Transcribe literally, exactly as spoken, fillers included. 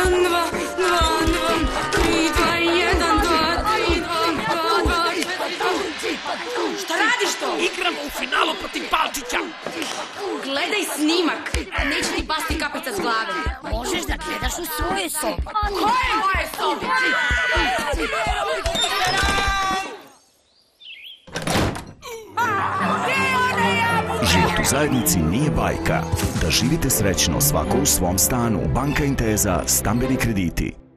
dva, dva, dva, tri, dva, jedan, dva, tri, dva, dva, dva, četiri. Šta radiš to? Igramo u finalu protiv Palčića. Gledaj snimak, neće ti pasti kapica s glave. Možeš da gledaš u svoje sobi. Koje moje sobi? Život u zajednici nije bajka. Da živite srećno svako u svom stanu. Banka Inteza, stambeni krediti.